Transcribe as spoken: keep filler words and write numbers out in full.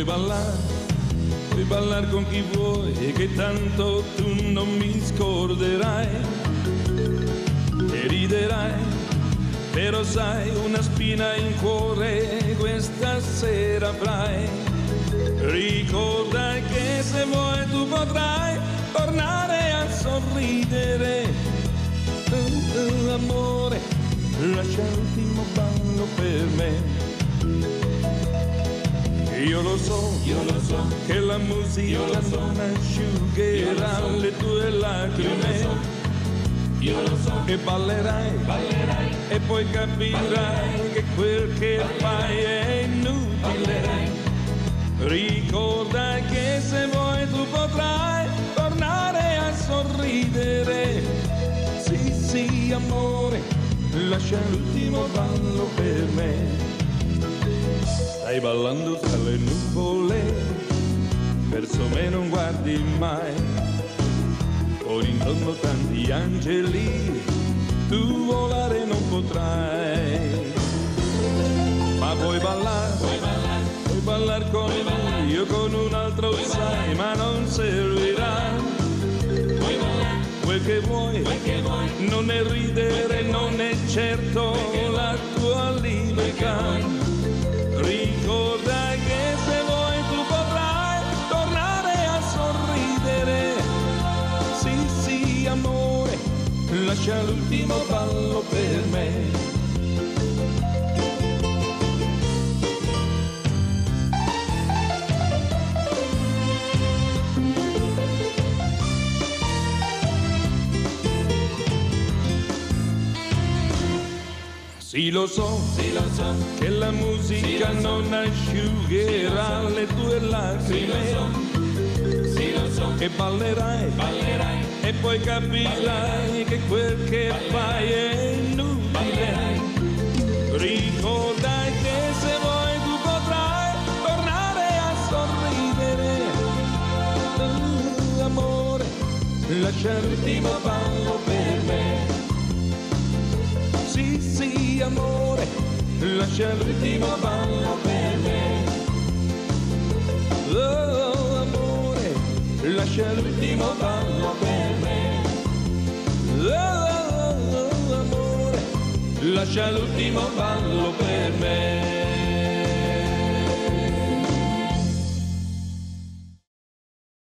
ballare, puoi ballare con chi vuoi e che tanto tu non mi scorderai e riderai, però sai una spina in cuore questa sera avrai. Ricorda che se vuoi tu potrai tornare a sorridere. Uh, uh, amore, lascia l'ultimo ballo per me. Io lo so, io lo so, che la musica lo so, non asciugherà so, le tue lacrime. Io lo so, io lo so, e ballerai, ballerai, e poi capirai ballerai, che quel che ballerai, fai è inutile. ballerai. Ricorda che se vuoi tu potrai tornare a sorridere. Sì, sì, amore, lascia l'ultimo ballo per me. Stai ballando tra le nuvole, verso me non guardi mai, con intorno tanti angeli, tu volare non potrai. Ma puoi ballare, Puoi ballare, puoi ballare con puoi ballare, lui, io con un altro puoi sai, ballare, ma non servirà. puoi ballare, Quel che vuoi, quel che vuoi, non è ridere, non è certo la tua libertà. Ricorda che se vuoi tu potrai tornare a sorridere. Sì, sì, amore, lascia l'ultimo ballo per me. Sì, lo so, sì lo so, che la musica sì, lo so, non asciugherà sì, lo so, le tue sì lo lacrime. so, sì lo so, E ballerai, ballerai, e poi capirai ballerai, che quel che ballerai, fai è inutile. ballerai. Ricorda che se vuoi tu potrai tornare a sorridere. Uh, amore, lascia l'ultimo ballo per me. Sì, sì, amore, lascia l'ultimo ballo per me. Oh, amore, lascia l'ultimo ballo per me. Oh, amore, lascia l'ultimo ballo per me.